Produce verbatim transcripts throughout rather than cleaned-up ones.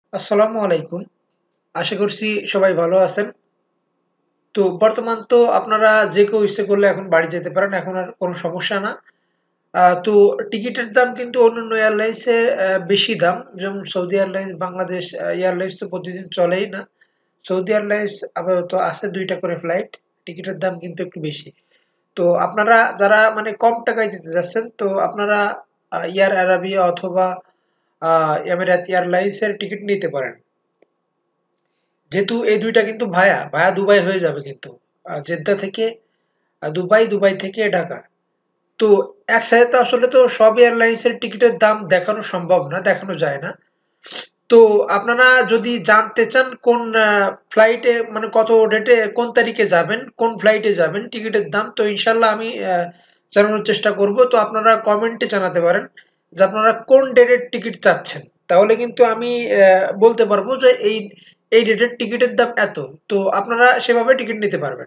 আসসালামু আলাইকুম। আশা করছি সবাই ভালো আছেন। তো বর্তমান তো আপনারা যে কেউ ইচ্ছে করলে এখন বাড়ি যেতে পারেন। এখন আর কোনো সমস্যা না। আ তো টিকিটের দাম কিন্তু অন্যান্য এয়ারলাইন্সে অ্যা বেশি দাম। যেমন সৌদি এয়ারলাইন্স, বাংলাদেশ আ এয়ারলাইন্স তো প্রতিদিন চলেই না। সৌদি এয়ারলাইন্স আপাতত আছে দুই টা করে ফ্লাইট। টিকিটের দাম কিন্তু একটু বেশি। তো আপনারা যারা মানে কম টাকায় যেতে চাচ্ছেন, তো আপনারা আ এয়ার আরাবিয়া অথবা আ এমিরেত এয়ারলাইন্সের টিকিট নিতে পারেন। যেহেতু এই দুই টা কিন্তু ভায়া, ভায়া দুবাই হয়ে যাবে কিন্তু। আ জেদ্দা থেকে আ দুবাই, দুবাই থেকে ঢাকা। তো একসাথে তো আসলে তো সব এয়ারলাইন্সের টিকিটের দাম দেখানো সম্ভব না, দেখানো যায় না। তো আপনারা যদি জানতে চান কোন আ ফ্লাইটে মানে কত ডেটে কোন তারিখে যাবেন, কোন ফ্লাইটে যাবেন, টিকিটের দাম তো ইনশাআল্লাহ আমি আ জানানোর চেষ্টা করব। তো আপনারা কমেন্টে জানাতে পারেন যে আপনারা কোন ডেটের টিকিট চাচ্ছেন। তাহলে কিন্তু আমি অ্যা বলতে পারবো যে এই, এই ডেটের টিকিটের দাম এত। তো আপনারা সেভাবে টিকিট নিতে পারবেন।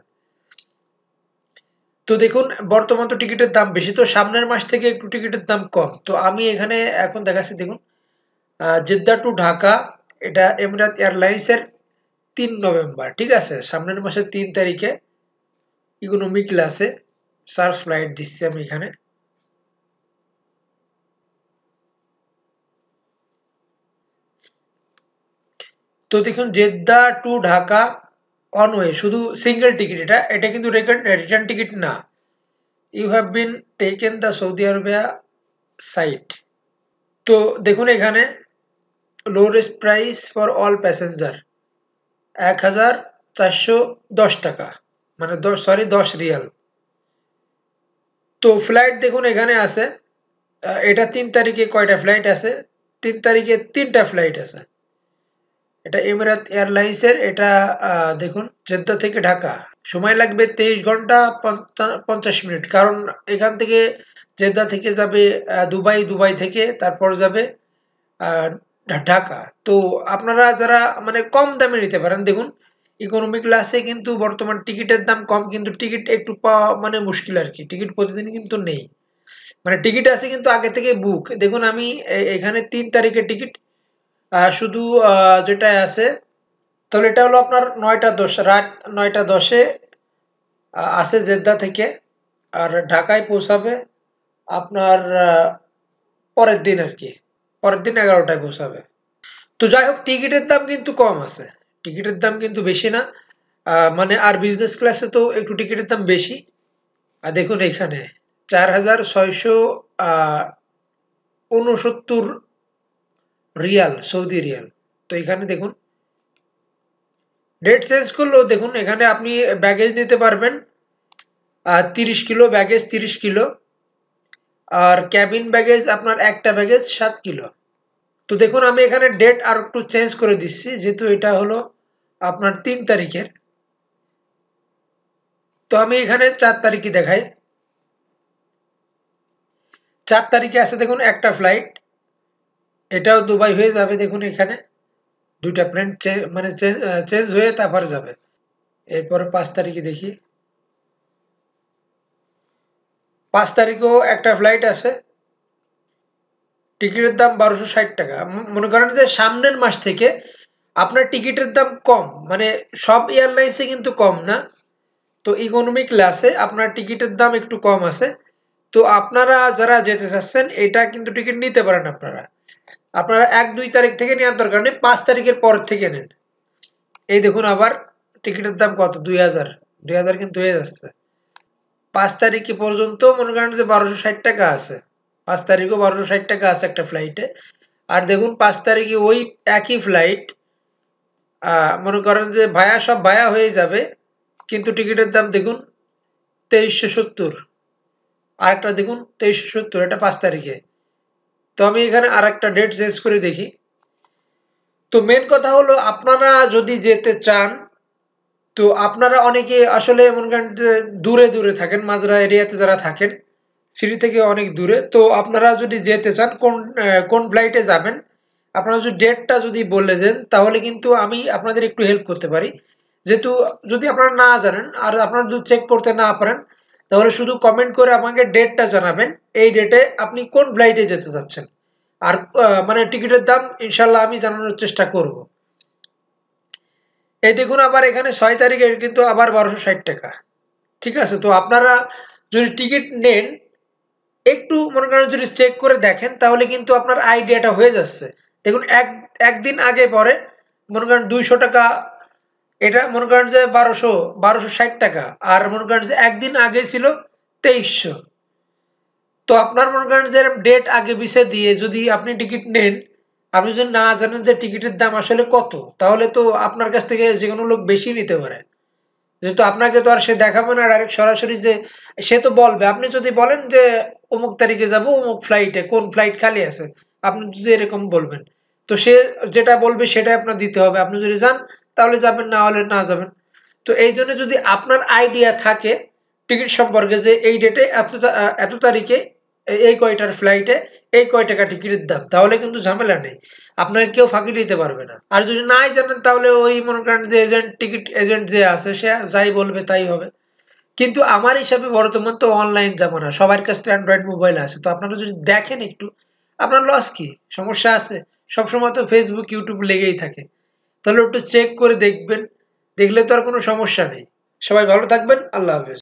তো দেখুন বর্তমান তো টিকিটের দাম বেশি। তো সামনের মাস থেকে একটু টিকিটের দাম কম। তো আমি এখানে এখন দেখাচ্ছি দেখুন আ জেদ্দা টু ঢাকা এটা এমিরাত এয়ারলাইন্সের তিন নভেম্বর, ঠিক আছে? সামনের মাসের তিন তারিখে ইকোনমি ক্লাসে সার্ভ ফ্লাইট দিচ্ছি আমি এখানে। তো দেখুন Jeddah to Dhaka one way শুধু সিঙ্গেল টিকিট এটা। এটা কিন্তু রিটার্ন টিকিট না। You have been taken the Saudi Arabia site. তো দেখুন এখানে lowest price for all passenger এক হাজার চারশো দশ টাকা, মানে দশ সরি দশ রিয়াল। তো ফ্লাইট দেখুন এখানে আছে আহ, এটা তিন তারিখে কয়টা ফ্লাইট আছে? তিন তারিখে তিনটা ফ্লাইট আছে। এটা এমিরাত এয়ারলাইন্সের। এটা আহ, দেখুন জেদ্দা থেকে ঢাকা সময় লাগবে তেইশ ঘন্টা পঞ্চা- পঞ্চাশ মিনিট। কারণ এখান থেকে জেদ্দা থেকে যাবে আহ, দুবাই, দুবাই থেকে তারপর যাবে আহ, ঢা- ঢাকা। তো আপনারা যারা মানে কম দামে নিতে পারেন দেখুন ইকোনমি ক্লাসে কিন্তু বর্তমান টিকিটের দাম কম, কিন্তু টিকিট একটু পাওয়া মানে মুশকিল আর কি। টিকিট প্রতিদিন কিন্তু নেই, মানে টিকিট আছে কিন্তু আগে থেকে বুক। দেখুন আমি এ- এখানে তিন তারিখের টিকিট শুধু আহ, যেটা আছে, তাহলে এটা হলো আপনার নয়টা দশ, রাত নয়টা দশে আহ, আছে জেদ্দা থেকে, আর ঢাকায় পৌঁছাবে আপনার আহ, পরের দিন আর কি। পরের দিন এগারোটায় পৌঁছাবে। তো যাই হোক টিকিটের দাম কিন্তু কম আছে, টিকিটের দাম কিন্তু বেশি না। আহ, মানে আর বিজনেস ক্লাসে তো একটু টিকিটের দাম বেশি। আর দেখুন এখানে চার হাজার ছয়শো আহ উনসত্তর রিয়াল, সৌদি রিয়াল। তো এখানে দেখুন ডেট চেঞ্জ করলেও দেখুন এখানে আপনি ব্যাগেজ নিতে পারবেন আহ তিরিশ কিলো ব্যাগেজ, তিরিশ কিলো। আর ক্যাবিন ব্যাগেজ আপনার একটা ব্যাগেজ সাত কিলো। তো দেখুন আমি এখানে ডেট আর একটু চেঞ্জ করে দিচ্ছি, যেহেতু এটা হলো আপনার তিন তারিখের। তো আমি এখানে চার তারিখই দেখাই। চার তারিখে আছে দেখুন একটা ফ্লাইট, এটাও দুবাই হয়ে যাবে। দেখুন এখানে দুইটা প্লেন মানে চেঞ্জ হয়ে তারপরে যাবে। এরপরে পাঁচ তারিখে দেখি, পাঁচ তারিখেও একটা ফ্লাইট আছে, টিকিটের দাম বারোশো ষাট টাকা। ম- মনে করেন যে সামনের মাস থেকে আপনার টিকিটের দাম কম, মানে সব এয়ারলাইন্সে কিন্তু কম না। তো ইকোনমি ক্লাসে আপনার টিকিটের দাম একটু কম আছে। তো আপনারা যারা যেতে চাচ্ছেন এটা কিন্তু টিকিট নিতে পারেন আপনারা। আপনারা এক দুই তারিখ থেকে নেওয়ার দরকার নেই, পাঁচ তারিখের পর থেকে নেন। এই দেখুন আবার টিকিটের দাম কত, দুই হাজার। দুই হাজার কিন্তু হয়ে যাচ্ছে। পাঁচ তারিখে পর্যন্ত মনে করেন যে বারোশো ষাট টাকা আছে। পাঁচ তারিখও বারোশো ষাট টাকা আছে একটা ফ্লাইটে। আর দেখুন পাঁচ তারিখে ওই একই ফ্লাইট আহ, মনে করেন যে ভায়া সব ভায়া হয়ে যাবে, কিন্তু টিকিটের দাম দেখুন তেইশশো সত্তর। আরেকটা দেখুন তেইশশো সত্তর, এটা পাঁচ তারিখে। তো আমি এখানে আর একটা ডেট চেঞ্জ করে দেখি। তো মেন কথা হলো আপনারা যদি যেতে চান, তো আপনারা অনেকে আসলে মনে করেন যে দূরে দূরে থাকেন, মাজরা এরিয়াতে যারা থাকেন সিটি থেকে অনেক দূরে। তো আপনারা যদি যেতে চান কোন আহ, কোন ফ্লাইটে যাবেন, আপনারা যদি ডেটটা যদি বলে দেন তাহলে কিন্তু আমি আপনাদের একটু হেল্প করতে পারি। যেহেতু যদি আপনারা না জানেন আর আপনারা যদি চেক করতে না পারেন, তাহলে শুধু কমেন্ট করে আমাকে ডেটটা জানাবেন, এই ডেটে আপনি কোন ফ্লাইটে যেতে চাচ্ছেন। আর আহ, মানে টিকিটের দাম ইনশাল্লাহ আমি জানানোর চেষ্টা করব। এই দেখুন আবার এখানে ছয় তারিখে কিন্তু আবার বারোশো ষাট টাকা। ঠিক আছে, তো আপনারা যদি টিকিট নেন একটু মনে করেন যদি চেক করে দেখেন তাহলে কিন্তু আপনার আইডিয়াটা হয়ে যাচ্ছে। দেখুন এক একদিন আগে পরে মনে করেন দুইশো টাকা, এটা মনে করেন যে বারোশো বারোশো ষাট টাকা, আর মনে করেন যে একদিন আগে ছিল তেইশশো। তো আপনার মনে করেন যে ডেট আগে পিছে দিয়ে যদি আপনি টিকিট নেন, আপনি যদি না জানেন যে টিকিটের দাম আসলে কত, তাহলে তো আপনার কাছ থেকে যে কোনো লোক বেশি নিতে পারে। যেহেতু আপনাকে তো আর সে দেখাবে না ডাইরেক্ট সরাসরি যে, সে তো বলবে আপনি যদি বলেন যে অমুক তারিখে যাব অমুক ফ্লাইটে, কোন ফ্লাইট খালি আছে, আপনি যদি এরকম বলবেন, তো সে যেটা বলবে সেটাই আপনার দিতে হবে। আপনি যদি যান তাহলে যাবেন, না হলে না যাবেন। তো এই জন্য যদি আপনার আইডিয়া থাকে টিকিট সম্পর্কে যে এই ডেটে এত তা- আহ, এত তারিখে এ- এই কয়টার ফ্লাইটে এই কয় টাকা টিকিটের দাম, তাহলে কিন্তু ঝামেলা নেই, আপনাকে কেউ ফাঁকি দিতে পারবে না। আর যদি নাই জানেন তাহলে ওই মনে করেন যে এজেন্ট, টিকিট এজেন্ট যে আছে সে যাই বলবে তাই হবে। কিন্তু আমার হিসাবে বর্তমান তো অনলাইন জামানা, সবার কাছে অ্যান্ড্রয়েড মোবাইল আছে, তো আপনারা যদি দেখেন একটু, আপনার লস কি, সমস্যা আছে? সবসময় তো ফেসবুক ইউটিউব লেগেই থাকে, তাহলে একটু চেক করে দেখবেন, দেখলে তো আর কোনো সমস্যা নেই। সবাই ভালো থাকবেন, আল্লাহ হাফেজ।